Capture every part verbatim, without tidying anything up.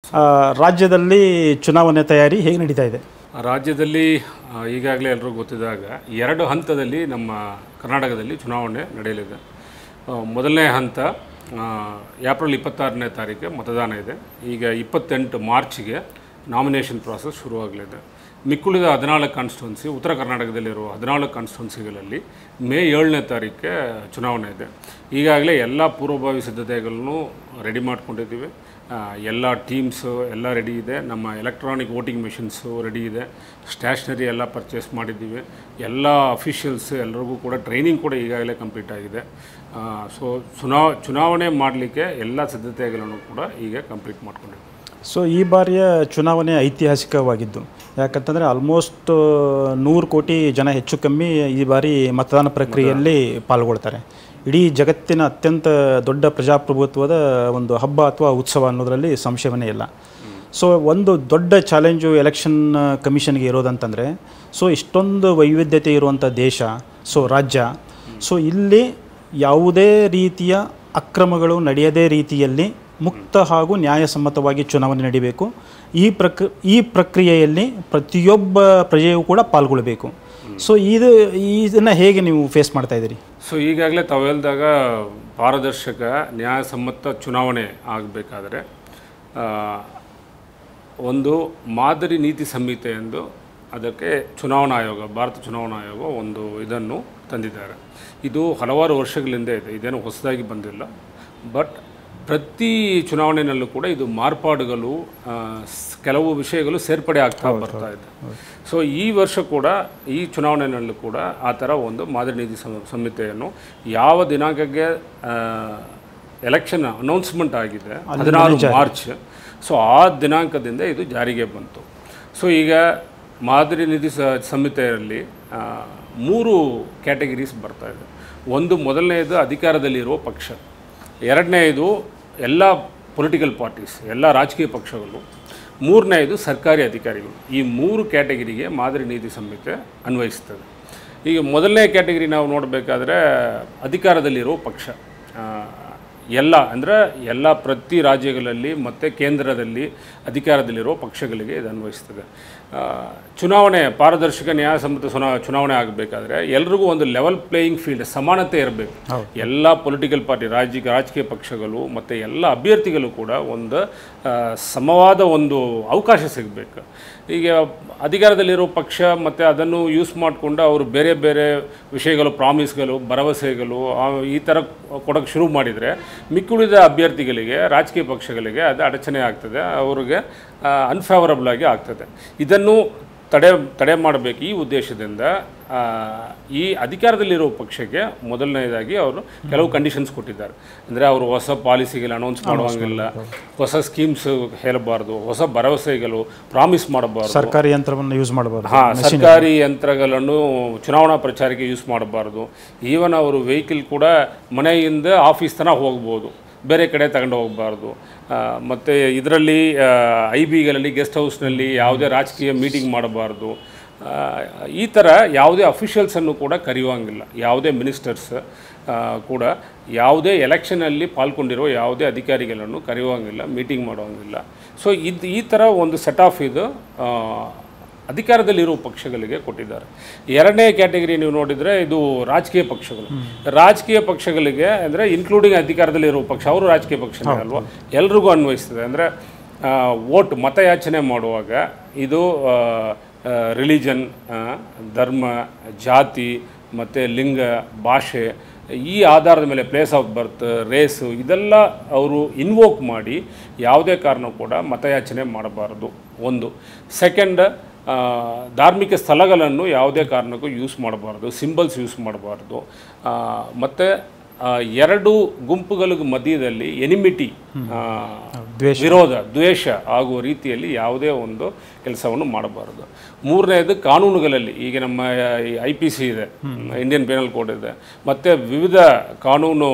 ರಾಜ್ಯದಲ್ಲಿ ಚುನಾವಣೆ ತಯಾರಿ ಹೇಗೆ ನಡೀತಾ ಇದೆ? ರಾಜ್ಯದಲ್ಲಿ ಈಗಾಗಲೇ ಎಲ್ಲರಿಗೂ ಗೊತ್ತಿದ್ದಾಗ ಎರಡು ಹಂತದಲ್ಲಿ ನಮ್ಮ ಕರ್ನಾಟಕದಲ್ಲಿ ಚುನಾವಣೆ ನಡೆಯಲಿದೆ. ಮೊದಲನೇ ಹಂತ ಏಪ್ರಿಲ್ ಇಪ್ಪತ್ತಾರನೇ ತಾರೀಕಿಗೆ ಮತದಾನ ಇದೆ. ಈಗ ಇಪ್ಪತ್ತೆಂಟು ಮಾರ್ಚ್ಗೆ ನಾಮಿನೇಷನ್ ಪ್ರಾಸೆಸ್ ಶುರುವಾಗಲಿದೆ. ಮಿಕ್ಕುಳಿದ ಹದಿನಾಲ್ಕು ಕಾನ್ಸ್ಟಿಟ್ಯೂನ್ಸಿ, ಉತ್ತರ ಕರ್ನಾಟಕದಲ್ಲಿರುವ ಹದಿನಾಲ್ಕು ಕಾನ್ಸ್ಟಿಟ್ಯೂನ್ಸಿಗಳಲ್ಲಿ ಮೇ ಏಳನೇ ತಾರೀಕಿಗೆ ಚುನಾವಣೆ ಇದೆ. ಈಗಾಗಲೇ ಎಲ್ಲ ಪೂರ್ವಭಾವಿ ಸಿದ್ಧತೆಗಳನ್ನು ರೆಡಿ ಮಾಡ್ಕೊಂಡಿದ್ದೀವಿ. ಎಲ್ಲ ಟೀಮ್ಸು ಎಲ್ಲ ರೆಡಿ ಇದೆ. ನಮ್ಮ ಎಲೆಕ್ಟ್ರಾನಿಕ್ ವೋಟಿಂಗ್ ಮೆಷಿನ್ಸು ರೆಡಿ ಇದೆ. ಸ್ಟ್ಯಾಷನರಿ ಎಲ್ಲ ಪರ್ಚೇಸ್ ಮಾಡಿದ್ದೀವಿ. ಎಲ್ಲ ಅಫಿಷಿಯಲ್ಸ್ ಎಲ್ಲರಿಗೂ ಕೂಡ ಟ್ರೈನಿಂಗ್ ಕೂಡ ಈಗಾಗಲೇ ಕಂಪ್ಲೀಟ್ ಆಗಿದೆ. ಸೊ ಚುನಾವ ಚುನಾವಣೆ ಮಾಡಲಿಕ್ಕೆ ಎಲ್ಲ ಸಿದ್ಧತೆಗಳನ್ನು ಕೂಡ ಈಗ ಕಂಪ್ಲೀಟ್ ಮಾಡ್ಕೊಂಡಿದ್ದೀವಿ. ಸೊ ಈ ಬಾರಿಯ ಚುನಾವಣೆ ಐತಿಹಾಸಿಕವಾಗಿದ್ದು, ಯಾಕಂತಂದರೆ ಆಲ್ಮೋಸ್ಟ್ ನೂರು ಕೋಟಿ ಜನ ಹೆಚ್ಚು ಕಮ್ಮಿ ಈ ಬಾರಿ ಮತದಾನ ಪ್ರಕ್ರಿಯೆಯಲ್ಲಿ ಪಾಲ್ಗೊಳ್ತಾರೆ. ಇಡೀ ಜಗತ್ತಿನ ಅತ್ಯಂತ ದೊಡ್ಡ ಪ್ರಜಾಪ್ರಭುತ್ವದ ಒಂದು ಹಬ್ಬ ಅಥವಾ ಉತ್ಸವ ಅನ್ನೋದರಲ್ಲಿ ಸಂಶಯವೇ ಇಲ್ಲ. ಸೊ ಒಂದು ದೊಡ್ಡ ಚಾಲೆಂಜು ಎಲೆಕ್ಷನ್ ಕಮಿಷನ್ಗೆ ಇರೋದಂತಂದರೆ, ಸೊ ಇಷ್ಟೊಂದು ವೈವಿಧ್ಯತೆ ಇರುವಂಥ ದೇಶ, ಸೊ ರಾಜ್ಯ, ಸೊ ಇಲ್ಲಿ ಯಾವುದೇ ರೀತಿಯ ಅಕ್ರಮಗಳು ನಡೆಯದೇ ರೀತಿಯಲ್ಲಿ ಮುಕ್ತ ಹಾಗೂ ನ್ಯಾಯಸಮ್ಮತವಾಗಿ ಚುನಾವಣೆ ನಡೀಬೇಕು. ಈ ಪ್ರಕ್ ಈ ಪ್ರಕ್ರಿಯೆಯಲ್ಲಿ ಪ್ರತಿಯೊಬ್ಬ ಪ್ರಜೆಯೂ ಕೂಡ ಪಾಲ್ಗೊಳ್ಳಬೇಕು. ಸೊ ಇದು ಇದನ್ನು ಹೇಗೆ ನೀವು ಫೇಸ್ ಮಾಡ್ತಾ ಇದ್ದೀರಿ? ಸೊ ಈಗಾಗಲೇ ತಾವು ಹೇಳಿದಾಗ ಪಾರದರ್ಶಕ ನ್ಯಾಯಸಮ್ಮತ ಚುನಾವಣೆ ಆಗಬೇಕಾದ್ರೆ ಒಂದು ಮಾದರಿ ನೀತಿ ಸಂಹಿತೆ ಎಂದು ಅದಕ್ಕೆ ಚುನಾವಣಾ ಆಯೋಗ, ಭಾರತ ಚುನಾವಣಾ ಆಯೋಗ ಒಂದು ಇದನ್ನು ತಂದಿದ್ದಾರೆ. ಇದು ಹಲವಾರು ವರ್ಷಗಳಿಂದ ಇದೆ, ಇದೇನು ಹೊಸದಾಗಿ ಬಂದಿಲ್ಲ. ಬಟ್ ಪ್ರತಿ ಚುನಾವಣೆಯಲ್ಲೂ ಕೂಡ ಇದು ಮಾರ್ಪಾಡುಗಳು, ಕೆಲವು ವಿಷಯಗಳು ಸೇರ್ಪಡೆ ಆಗ್ತಾ ಬರ್ತಾ ಇದೆ. ಸೊ ಈ ವರ್ಷ ಕೂಡ ಈ ಚುನಾವಣೆಯಲ್ಲೂ ಕೂಡ ಆ ಥರ ಒಂದು ಮಾದರಿ ನೀತಿ ಸಂಹಿತೆಯನ್ನು ಯಾವ ದಿನಾಂಕಕ್ಕೆ ಎಲೆಕ್ಷನ್ ಅನೌನ್ಸ್ಮೆಂಟ್ ಆಗಿದೆ, ಹದಿನಾರು ಮಾರ್ಚ್, ಸೊ ಆ ದಿನಾಂಕದಿಂದ ಇದು ಜಾರಿಗೆ ಬಂತು. ಸೊ ಈಗ ಮಾದರಿ ನೀತಿ ಸಂಹಿತೆಯಲ್ಲಿ ಮೂರು ಕ್ಯಾಟಗರೀಸ್ ಬರ್ತಾ ಇದೆ. ಒಂದು ಮೊದಲನೆಯದು ಅಧಿಕಾರದಲ್ಲಿರುವ ಪಕ್ಷ, ಎರಡನೇದು ಎಲ್ಲ ಪೊಲಿಟಿಕಲ್ ಪಾರ್ಟೀಸ್, ಎಲ್ಲ ರಾಜಕೀಯ ಪಕ್ಷಗಳು, ಮೂರನೇದು ಸರ್ಕಾರಿ ಅಧಿಕಾರಿಗಳು. ಈ ಮೂರು ಕ್ಯಾಟಗರಿಗೆ ಮಾದರಿ ನೀತಿ ಸಂಹಿತೆ ಅನ್ವಯಿಸ್ತದೆ. ಈಗ ಮೊದಲನೇ ಕ್ಯಾಟಗರಿ ನಾವು ನೋಡಬೇಕಾದ್ರೆ ಅಧಿಕಾರದಲ್ಲಿರೋ ಪಕ್ಷ, ಎಲ್ಲ ಅಂದರೆ ಎಲ್ಲ ಪ್ರತಿ ರಾಜ್ಯಗಳಲ್ಲಿ ಮತ್ತು ಕೇಂದ್ರದಲ್ಲಿ ಅಧಿಕಾರದಲ್ಲಿರೋ ಪಕ್ಷಗಳಿಗೆ ಇದು ಅನ್ವಯಿಸ್ತದೆ. ಚುನಾವಣೆ ಪಾರದರ್ಶಕ ನ್ಯಾಯಸಮ್ಮತ ಚುನಾ ಚುನಾವಣೆ ಆಗಬೇಕಾದ್ರೆ ಎಲ್ರಿಗೂ ಒಂದು ಲೆವೆಲ್ ಪ್ಲೇಯಿಂಗ್ ಫೀಲ್ಡ್, ಸಮಾನತೆ ಇರಬೇಕು. ಎಲ್ಲ ಪೊಲಿಟಿಕಲ್ ಪಾರ್ಟಿ, ರಾಜಕೀಯ ರಾಜಕೀಯ ಪಕ್ಷಗಳು ಮತ್ತು ಎಲ್ಲ ಅಭ್ಯರ್ಥಿಗಳು ಕೂಡ ಒಂದು ಸಮವಾದ ಒಂದು ಅವಕಾಶ ಸಿಗಬೇಕು. ಈಗ ಅಧಿಕಾರದಲ್ಲಿರೋ ಪಕ್ಷ ಮತ್ತು ಅದನ್ನು ಯೂಸ್ ಮಾಡಿಕೊಂಡು ಅವರು ಬೇರೆ ಬೇರೆ ವಿಷಯಗಳು, ಪ್ರಾಮಿಸ್ಗಳು, ಭರವಸೆಗಳು ಈ ಥರ ಕೊಡೋಕ್ಕೆ ಶುರು ಮಾಡಿದರೆ ಮಿಕ್ಕುಳಿದ ಅಭ್ಯರ್ಥಿಗಳಿಗೆ, ರಾಜಕೀಯ ಪಕ್ಷಗಳಿಗೆ ಅದು ಅಡಚಣೆ ಆಗ್ತದೆ, ಅವ್ರಿಗೆ ಅನ್ಫೇವರಬಲ್ ಆಗಿ ಆಗ್ತದೆ. ಇದನ್ನು ತಡೆ ತಡೆ ಮಾಡಬೇಕು. ಈ ಉದ್ದೇಶದಿಂದ ಈ ಅಧಿಕಾರದಲ್ಲಿರೋ ಪಕ್ಷಕ್ಕೆ ಮೊದಲನೇದಾಗಿ ಅವರು ಕೆಲವು ಕಂಡೀಷನ್ಸ್ ಕೊಟ್ಟಿದ್ದಾರೆ. ಅಂದರೆ ಅವರು ಹೊಸ ಪಾಲಿಸಿಗಳು ಅನೌನ್ಸ್ ಮಾಡುವಂಗಿಲ್ಲ, ಹೊಸ ಸ್ಕೀಮ್ಸ್ ಹೇಳಬಾರ್ದು, ಹೊಸ ಭರವಸೆಗಳು ಪ್ರಾಮಿಸ್ ಮಾಡಬಾರ್ದು, ಸರ್ಕಾರಿ ಯಂತ್ರವನ್ನು ಯೂಸ್ ಮಾಡಬಾರ್ದು, ಹಾಂ ಸರ್ಕಾರಿ ಯಂತ್ರಗಳನ್ನು ಚುನಾವಣಾ ಪ್ರಚಾರಕ್ಕೆ ಯೂಸ್ ಮಾಡಬಾರ್ದು. ಈವನ್ ಅವರು ವೆಹಿಕಲ್ ಕೂಡ ಮನೆಯಿಂದ ಆಫೀಸ್ ತನಕ ಹೋಗ್ಬೋದು, ಬೇರೆ ಕಡೆ ತಗೊಂಡು ಹೋಗಬಾರ್ದು. ಮತ್ತು ಇದರಲ್ಲಿ ಐ ಬಿಗಳಲ್ಲಿ, ಗೆಸ್ಟ್ ಹೌಸ್ನಲ್ಲಿ ಯಾವುದೇ ರಾಜಕೀಯ ಮೀಟಿಂಗ್ ಮಾಡಬಾರ್ದು. ಈ ಥರ ಯಾವುದೇ ಅಫಿಷಿಯಲ್ಸನ್ನು ಕೂಡ ಕರೆಯುವಂಗಿಲ್ಲ. ಯಾವುದೇ ಮಿನಿಸ್ಟರ್ಸ್ ಕೂಡ ಯಾವುದೇ ಎಲೆಕ್ಷನಲ್ಲಿ ಪಾಲ್ಗೊಂಡಿರೋ ಯಾವುದೇ ಅಧಿಕಾರಿಗಳನ್ನು ಕರೆಯುವಂಗಿಲ್ಲ, ಮೀಟಿಂಗ್ ಮಾಡುವಂಗಿಲ್ಲ. ಸೊ ಇದು ಈ ಥರ ಒಂದು ಸೆಟ್ ಆಫ್ ಇದು ಅಧಿಕಾರದಲ್ಲಿರುವ ಪಕ್ಷಗಳಿಗೆ ಕೊಟ್ಟಿದ್ದಾರೆ. ಎರಡನೇ ಕ್ಯಾಟಗರಿ ನೀವು ನೋಡಿದರೆ ಇದು ರಾಜಕೀಯ ಪಕ್ಷಗಳು. ರಾಜಕೀಯ ಪಕ್ಷಗಳಿಗೆ ಅಂದರೆ ಇನ್ಕ್ಲೂಡಿಂಗ್ ಅಧಿಕಾರದಲ್ಲಿರುವ ಪಕ್ಷ, ಅವರು ರಾಜಕೀಯ ಪಕ್ಷನೇ ಅಲ್ವಾ, ಎಲ್ರಿಗೂ ಅನ್ವಯಿಸ್ತದೆ. ಅಂದರೆ ವೋಟ್ ಮತಯಾಚನೆ ಮಾಡುವಾಗ ಇದು ರಿಲಿಜನ್, ಧರ್ಮ, ಜಾತಿ ಮತ್ತು ಲಿಂಗ, ಭಾಷೆ ಈ ಆಧಾರದ ಮೇಲೆ, ಪ್ಲೇಸ್ ಆಫ್ ಬರ್ತ್, ರೇಸು ಇದೆಲ್ಲ ಅವರು ಇನ್ವೋಕ್ ಮಾಡಿ ಯಾವುದೇ ಕಾರಣ ಕೂಡ ಮತಯಾಚನೆ ಮಾಡಬಾರದು. ಒಂದು. ಸೆಕೆಂಡ್, ಧಾರ್ಮಿಕ ಸ್ಥಳಗಳನ್ನು ಯಾವುದೇ ಕಾರಣಕ್ಕೂ ಯೂಸ್ ಮಾಡಬಾರ್ದು, ಸಿಂಬಲ್ಸ್ ಯೂಸ್ ಮಾಡಬಾರ್ದು. ಮತ್ತು ಎರಡು ಗುಂಪುಗಳ ಮಧ್ಯದಲ್ಲಿ ಎನಿಮಿಟಿ, ವಿರೋಧ, ದ್ವೇಷ ಆಗುವ ರೀತಿಯಲ್ಲಿ ಯಾವುದೇ ಒಂದು ಕೆಲಸವನ್ನು ಮಾಡಬಾರದು. ಮೂರನೇದು, ಕಾನೂನುಗಳಲ್ಲಿ ಈಗ ನಮ್ಮ ಐ ಪಿ ಸಿ ಇದೆ, ಇಂಡಿಯನ್ ಪೆನಲ್ ಕೋಡ್ ಇದೆ, ಮತ್ತು ವಿವಿಧ ಕಾನೂನು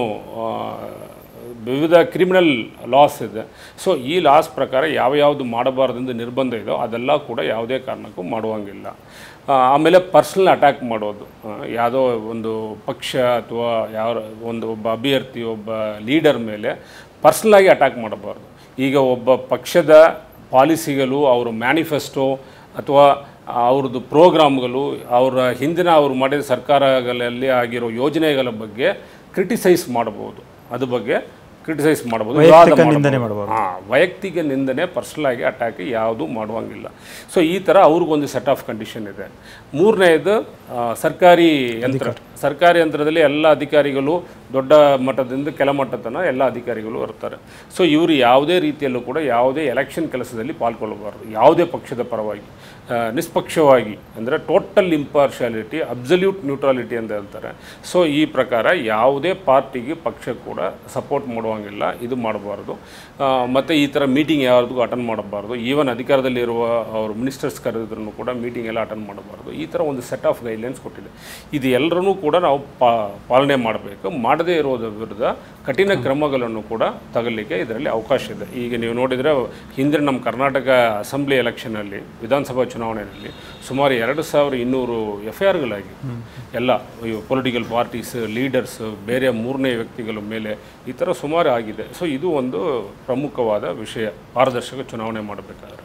ವಿವಿಧ ಕ್ರಿಮಿನಲ್ ಲಾಸ್ ಇದೆ. ಸೊ ಈ ಲಾಸ್ ಪ್ರಕಾರ ಯಾವ ಯಾವುದು ಮಾಡಬಾರ್ದೆಂದು ನಿರ್ಬಂಧ ಇದೋ ಅದೆಲ್ಲ ಕೂಡ ಯಾವುದೇ ಕಾರಣಕ್ಕೂ ಮಾಡುವಂಗಿಲ್ಲ. ಆಮೇಲೆ ಪರ್ಸ್ನಲ್ ಅಟ್ಯಾಕ್ ಮಾಡೋದು, ಯಾವುದೋ ಒಂದು ಪಕ್ಷ ಅಥವಾ ಯಾವ ಒಂದು ಒಬ್ಬ ಅಭ್ಯರ್ಥಿ, ಒಬ್ಬ ಲೀಡರ್ ಮೇಲೆ ಪರ್ಸ್ನಲಾಗಿ ಅಟ್ಯಾಕ್ ಮಾಡಬಾರ್ದು. ಈಗ ಒಬ್ಬ ಪಕ್ಷದ ಪಾಲಿಸಿಗಳು, ಅವರ ಮ್ಯಾನಿಫೆಸ್ಟೋ ಅಥವಾ ಅವ್ರದ್ದು ಪ್ರೋಗ್ರಾಮ್ಗಳು, ಅವರ ಹಿಂದಿನ ಅವರು ಮಾಡಿದ ಸರ್ಕಾರಗಳಲ್ಲಿ ಆಗಿರೋ ಯೋಜನೆಗಳ ಬಗ್ಗೆ ಕ್ರಿಟಿಸೈಸ್ ಮಾಡ್ಬೋದು, ಅದ್ರ ಬಗ್ಗೆ ಕ್ರಿಟಿಸೈಸ್ ಮಾಡ್ಬೋದು, ವಿವಾದ ಮಾಡ್ಬೋದು. ಹಾಂ, ವೈಯಕ್ತಿಕ ನಿಂದನೆ, ಪರ್ಸನಲ್ ಆಗಿ ಅಟ್ಯಾಕ್ ಯಾವುದು ಮಾಡುವಂಗಿಲ್ಲ. ಸೊ ಈ ಥರ ಅವ್ರಿಗೊಂದು ಸೆಟ್ ಆಫ್ ಕಂಡೀಷನ್ ಇದೆ. ಮೂರನೇದು ಸರ್ಕಾರಿ ಯಂತ್ರ. ಸರ್ಕಾರಿ ಯಂತ್ರದಲ್ಲಿ ಎಲ್ಲ ಅಧಿಕಾರಿಗಳು ದೊಡ್ಡ ಮಟ್ಟದಿಂದ ಕೆಳ ಮಟ್ಟ ತನಕ ಎಲ್ಲ ಅಧಿಕಾರಿಗಳು ಇರ್ತಾರೆ. ಸೊ ಇವರು ಯಾವುದೇ ರೀತಿಯಲ್ಲೂ ಕೂಡ ಯಾವುದೇ ಎಲೆಕ್ಷನ್ ಕೆಲಸದಲ್ಲಿ ಪಾಲ್ಗೊಳ್ಳಬಾರ್ದು, ಯಾವುದೇ ಪಕ್ಷದ ಪರವಾಗಿ ನಿಷ್ಪಕ್ಷವಾಗಿ, ಅಂದರೆ ಟೋಟಲ್ ಇಂಪಾರ್ಶಿಯಾಲಿಟಿ, ಅಬ್ಸಲ್ಯೂಟ್ ನ್ಯೂಟ್ರಾಲಿಟಿ ಅಂತ ಹೇಳ್ತಾರೆ. ಸೊ ಈ ಪ್ರಕಾರ ಯಾವುದೇ ಪಾರ್ಟಿಗೆ ಪಕ್ಷ ಕೂಡ ಸಪೋರ್ಟ್ ಮಾಡುವಂಗಿಲ್ಲ, ಇದು ಮಾಡಬಾರ್ದು. ಮತ್ತು ಈ ಥರ ಮೀಟಿಂಗ್ ಯಾವ್ದು ಅಟೆಂಡ್ ಮಾಡಬಾರ್ದು. ಈವನ್ ಅಧಿಕಾರದಲ್ಲಿರುವ ಅವರು ಮಿನಿಸ್ಟರ್ಸ್ ಕರೆದಿದ್ರು ಕೂಡ ಮೀಟಿಂಗ್ ಎಲ್ಲ ಅಟೆಂಡ್ ಮಾಡಬಾರ್ದು. ಈ ಥರ ಒಂದು ಸೆಟ್ ಆಫ್ ಗೈಡ್ಲೈನ್ಸ್ ಕೊಟ್ಟಿದೆ. ಇದು ಎಲ್ಲರೂ ಕೂಡ ನಾವು ಪಾ ಪಾಲನೆ ಮಾಡಬೇಕು. ಮಾಡದೇ ಇರೋದ್ರ ವಿರುದ್ಧ ಕಠಿಣ ಕ್ರಮಗಳನ್ನು ಕೂಡ ತಗೊಳ್ಳಿಕ್ಕೆ ಇದರಲ್ಲಿ ಅವಕಾಶ ಇದೆ. ಈಗ ನೀವು ನೋಡಿದರೆ ಹಿಂದಿನ ನಮ್ಮ ಕರ್ನಾಟಕ ಅಸೆಂಬ್ಲಿ ಎಲೆಕ್ಷನಲ್ಲಿ, ವಿಧಾನಸಭಾ ಚುನಾವಣೆಯಲ್ಲಿ ಸುಮಾರು ಎರಡು ಸಾವಿರ ಇನ್ನೂರು ಎಫ್ ಐ ಆರ್ಗಳಾಗಿ ಎಲ್ಲ ಪೊಲಿಟಿಕಲ್ ಪಾರ್ಟೀಸ್, ಲೀಡರ್ಸ್, ಬೇರೆ ಮೂರನೇ ವ್ಯಕ್ತಿಗಳ ಮೇಲೆ ಈ ಥರ ಸುಮಾರು ಆಗಿದೆ. ಸೊ ಇದು ಒಂದು ಪ್ರಮುಖವಾದ ವಿಷಯ ಪಾರದರ್ಶಕ ಚುನಾವಣೆ ಮಾಡಬೇಕಾದ್ರೆ.